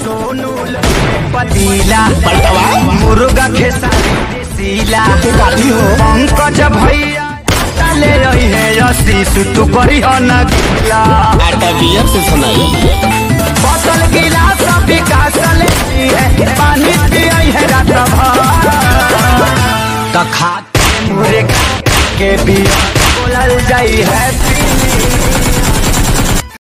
सोनू पतीला मुर्गा खेसारी सीला पंकज भैया ले रही है यसी तू करी हो न गिला आटा बियर से सुनाई बोतल गिलास विकास लेती है पानी पियाई है रात भर तो खाते मुरे के भी बोलल जाई है